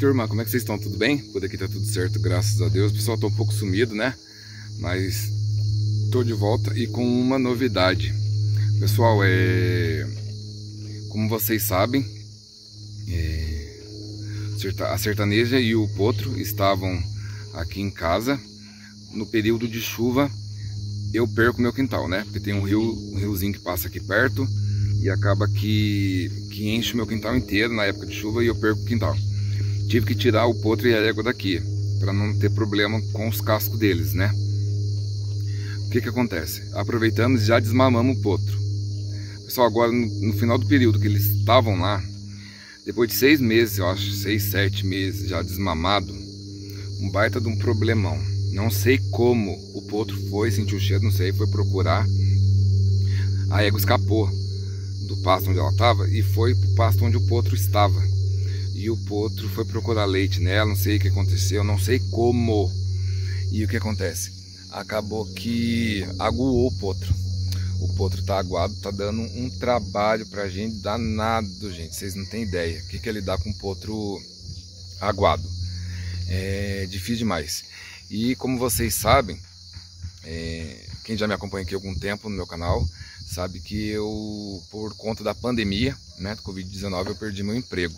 Turma, como é que vocês estão? Tudo bem? Por aqui tá tudo certo, graças a Deus. O pessoal tá um pouco sumido, né? Mas tô de volta e com uma novidade. Pessoal, como vocês sabem, a sertaneja e o potro estavam aqui em casa. No período de chuva eu perco meu quintal, né? Porque tem um riozinho que passa aqui perto e acaba que enche o meu quintal inteiro na época de chuva e eu perco o quintal. Tive que tirar o potro e a égua daqui para não ter problema com os cascos deles, né? O que acontece? Aproveitamos e já desmamamos o potro. Pessoal, agora no final do período que eles estavam lá, depois de 6 meses, eu acho, 6, 7 meses já desmamado, um baita de um problemão. Não sei como o potro sentiu o cheiro, não sei, foi procurar. A égua escapou do pasto onde ela estava e foi para o pasto onde o potro estava. E o potro foi procurar leite nela, não sei o que aconteceu, não sei como. E o que acontece? Acabou que aguou o potro. O potro tá aguado, tá dando um trabalho pra gente danado, gente. Vocês não têm ideia. O que é lidar com um potro aguado? É difícil demais. E como vocês sabem, quem já me acompanha aqui há algum tempo no meu canal, sabe que eu, por conta da pandemia, né, do Covid-19, eu perdi meu emprego.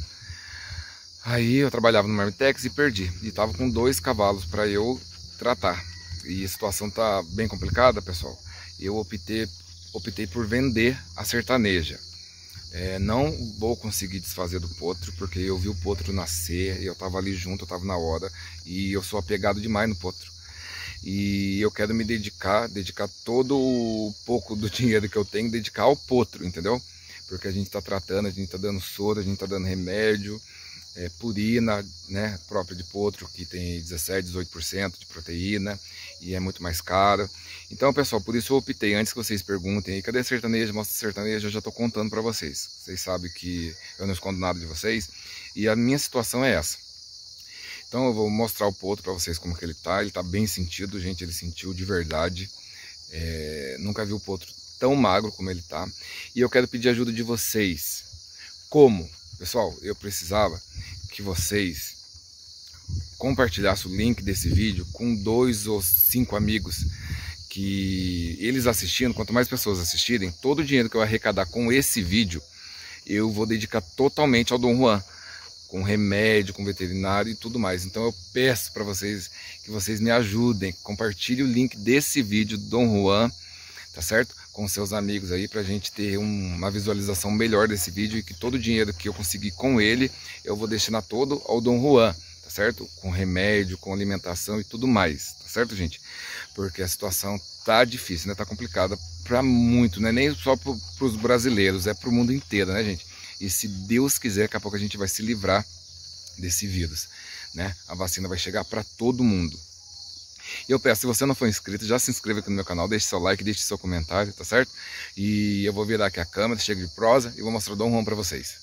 Aí eu trabalhava no Marmitex e perdi. E tava com 2 cavalos para eu tratar. E a situação tá bem complicada, pessoal. Eu optei por vender a sertaneja. Não vou conseguir desfazer do potro, porque eu vi o potro nascer, eu tava ali junto, eu tava na hora, e eu sou apegado demais no potro. E eu quero me dedicar todo o pouco do dinheiro que eu tenho, dedicar ao potro, entendeu? Porque a gente tá tratando, a gente tá dando soro, a gente tá dando remédio, purina, né, própria de potro, que tem 17, 18% de proteína e é muito mais caro. Então, pessoal, por isso eu optei, antes que vocês perguntem aí, cadê a sertaneja, mostra a sertaneja, eu já tô contando para vocês. Vocês sabem que eu não escondo nada de vocês e a minha situação é essa. Então eu vou mostrar o potro para vocês como que ele tá bem sentido, gente, ele sentiu de verdade. Nunca vi o potro tão magro como ele tá. E eu quero pedir ajuda de vocês. Como? Pessoal, eu precisava que vocês compartilhassem o link desse vídeo com 2 ou 5 amigos, que eles assistindo, quanto mais pessoas assistirem, todo o dinheiro que eu arrecadar com esse vídeo, eu vou dedicar totalmente ao Dom Juan, com remédio, com veterinário e tudo mais. Então eu peço para vocês que vocês me ajudem, compartilhem o link desse vídeo do Dom Juan, tá certo? Com seus amigos aí, pra gente ter uma visualização melhor desse vídeo e que todo o dinheiro que eu conseguir com ele, eu vou destinar todo ao Dom Juan, tá certo? Com remédio, com alimentação e tudo mais, tá certo, gente? Porque a situação tá difícil, né? Tá complicada pra muito, não é nem só pros brasileiros, é pro mundo inteiro, né, gente? E se Deus quiser, daqui a pouco a gente vai se livrar desse vírus, né? A vacina vai chegar pra todo mundo. Eu peço, se você não for inscrito, já se inscreva aqui no meu canal, deixe seu like, deixe seu comentário, tá certo? E eu vou virar aqui a câmera, chego de prosa e vou mostrar o Dom Juan pra vocês.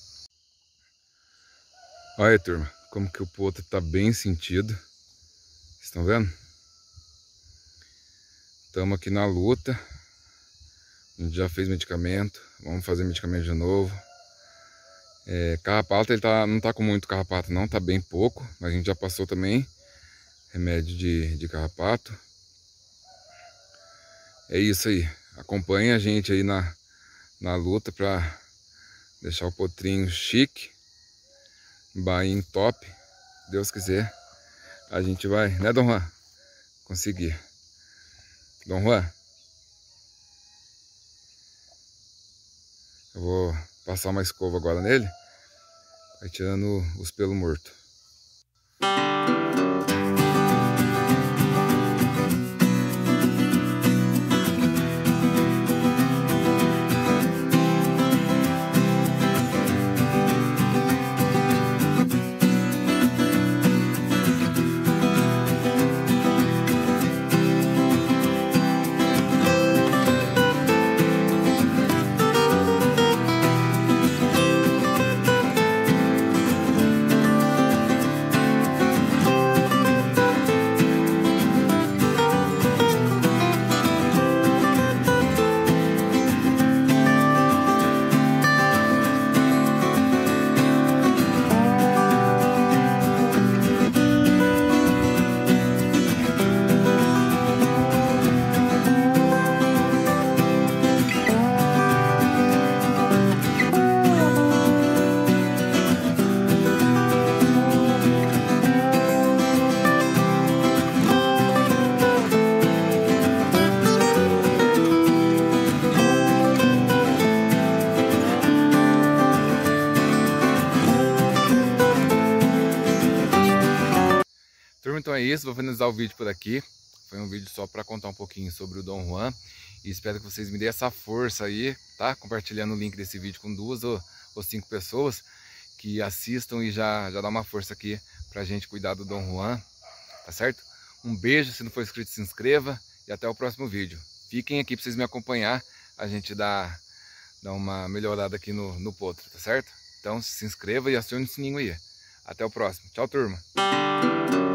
Olha aí, turma, como que o potro tá bem sentido. Vocês estão vendo? Estamos aqui na luta. A gente já fez medicamento, vamos fazer medicamento de novo. Carrapato, ele não tá com muito carrapato não, tá bem pouco, mas a gente já passou também remédio de carrapato. É isso aí. Acompanhe a gente aí na luta pra deixar o potrinho chique, bainho top. Deus quiser, a gente vai, né, Dom Juan? Conseguir. Dom Juan, eu vou passar uma escova agora nele, vai tirando os pelos mortos. é isso, vou finalizar o vídeo por aqui. Foi um vídeo só para contar um pouquinho sobre o Dom Juan. E espero que vocês me deem essa força aí, tá? Compartilhando o link desse vídeo com 2 ou 5 pessoas que assistam e já dá uma força aqui pra gente cuidar do Dom Juan, tá certo? Um beijo, se não for inscrito se inscreva e até o próximo vídeo. Fiquem aqui pra vocês me acompanhar, a gente dá uma melhorada aqui no potro, tá certo? Então se inscreva e acione o sininho aí. Até o próximo. Tchau, turma!